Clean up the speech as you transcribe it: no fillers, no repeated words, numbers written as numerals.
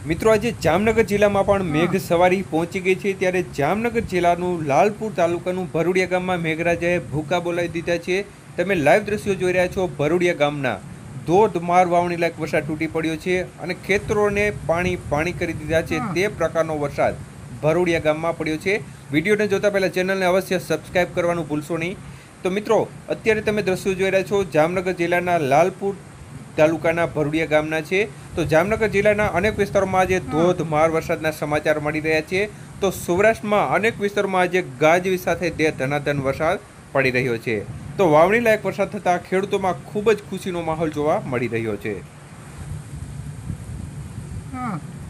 મિત્રો આજે જામનગર જિલ્લામાં પણ મેઘ સવારી પહોંચી ગઈ છે ત્યારે જામનગર જિલ્લાનું લાલપુર તાલુકાનું ભરૂડિયા ગામમાં મેઘરાજાએ ભૂકા બોલાવી દીધા છે। તમે લાઈવ દ્રશ્યો જોઈ રહ્યા છો ભરૂડિયા ગામના। ધોધમાર વાવણી લાયક વરસાદ તૂટી પડ્યો છે અને ખેતરોને પાણી કરી દીધા છે। તે પ્રકારનો વરસાદ ભરૂડિયા ગામમાં પડ્યો છે। વિડીયોને જોતા પહેલા ચેનલને અવશ્ય સબસ્ક્રાઇબ કરવાનું ભૂલશો નહીં। તો મિત્રો અત્યારે તમે દ્રશ્યો જોઈ રહ્યા છો જામનગર જિલ્લાના લાલપુર તાલુકાના ભરૂડિયા ગામના છે। તો જામનગર જિલ્લાના અનેક વિસ્તારોમાં આજે ધોધમાર વરસાદના સમાચાર મળી રહ્યા છે। તો સૌરાષ્ટ્રમાં અનેક વિસ્તારોમાં આજે ગાજવી સાથે ધનાધન વરસાદ પડી રહ્યો છે। તો વાવણી લાયક વરસાદ થતાં ખેડૂતોમાં ખૂબ જ ખુશીનો માહોલ જોવા મળી રહ્યો છે।